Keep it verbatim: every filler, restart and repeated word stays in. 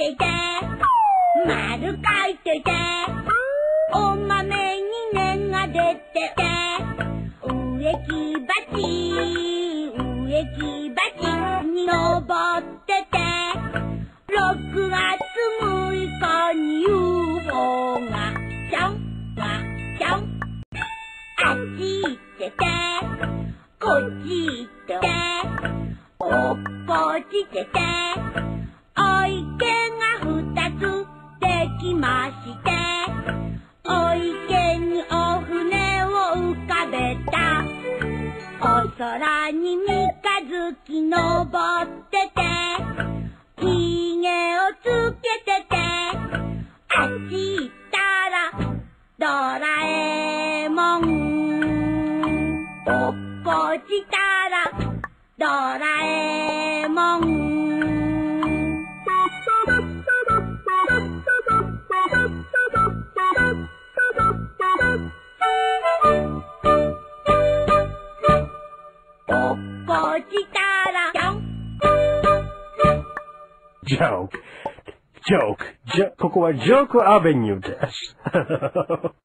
ていて丸書いていてお豆に根が出てて植木鉢植木鉢に登っててろくがつむいかに ユーフォー がちょんがちょんあっち行っててこっち行ってておっこちててお池がふたつできましてお池にお船を浮かべたお空に三日月登っててひげをつけててあっち行ったらドラえもんおっこちたらドラえもんおっこちたらぴょん Joke, joke, joke. ここはジョークアベニューです。